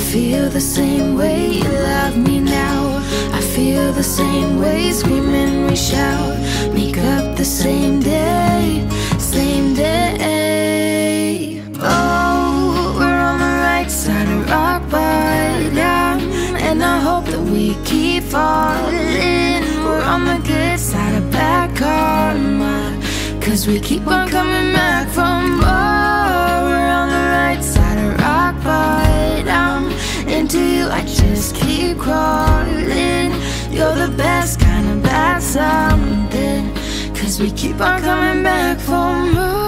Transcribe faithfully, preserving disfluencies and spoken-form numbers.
feel the same way, you love me now. I feel the same way, screaming we shout. Make up the same day, same day. Oh, we're on the right side of rock bottom, and I hope that we keep falling. We're on the good side of bad karma, cause we keep on coming back for more. We're on the right side of rock bottom, into you I just keep crawling. You're the best kind of bad something, cause we keep on coming back for more.